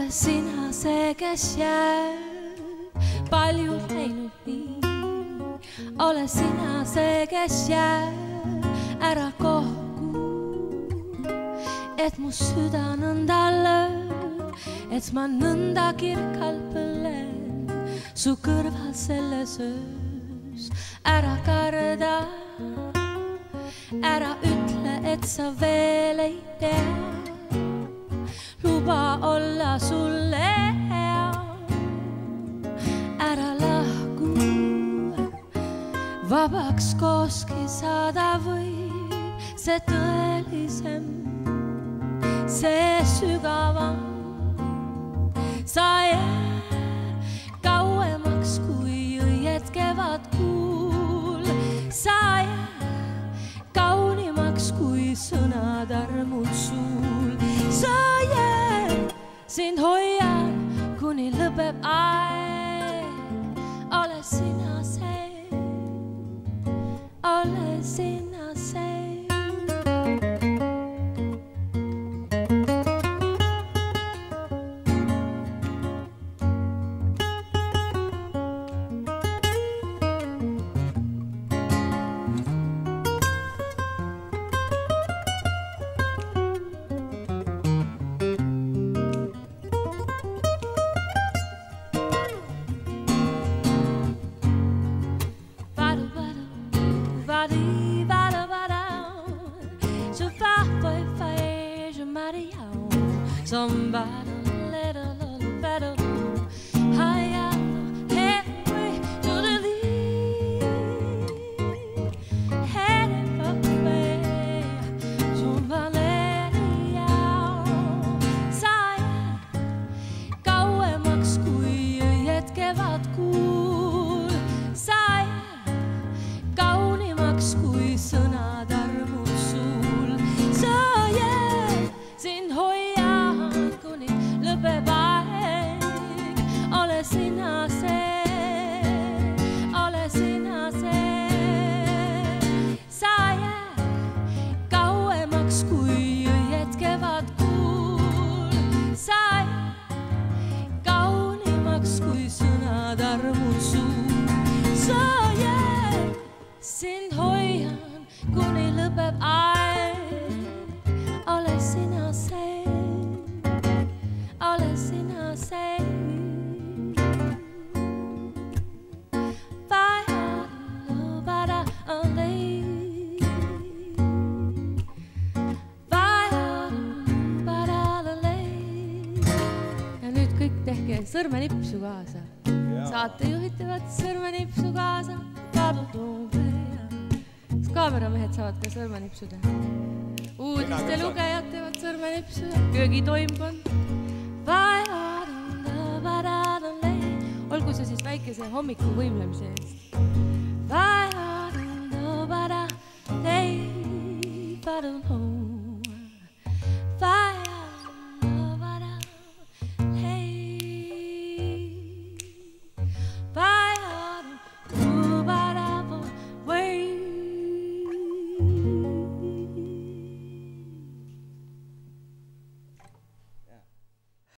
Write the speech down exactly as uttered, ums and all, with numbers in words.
ole sina see, kes jääb palju läinud nii. Ole sina see, kes jääb ära kohku, et mu süda nõnda lööb, et ma nõnda kirkalt põlen su kõrval selles öös. Ära karda, ära ütle, et sa veel ei tea. Luba olla sulle hea, ära lahku, vabaks kooski saada võib. See tõelisem, see sügavam, sa jää kauemaks kui õied kevadkuul. Sa jää kaunimaks kui sõnad armud suul. Sa jää, sind hoian, kuni lõpeb aeg. Ole sina see, ole sina see. Somebody little, little better. I am halfway to the lead, heading for the way. Somebody out, saya kauemaks kui õied kevadkuul. Saya kaunimaks kui sõnad armud suul. Sa jääd, sind hoian, kuni lõpeb aeg. Ole sina see, ole sina see. Sa jääd kauemaks kui õied kevadkuul. Sa jääd kaunimaks kui sõnad armud suul. Sa jääd, sind hoian, kuni lõpeb aeg. Ole sina see, ole sina see. Ja nüüd kõik tehke sõrmenipsu kaasa. Saatejuhid teevad sõrmenipsu kaasa. Kaameramehed saavad ka sõrmenipsu teha. Uudiste lugejad teevad sõrmenipsu ja köögitoimkond. Olgu see siis väikese hommiku võimlemise eest. Vaja,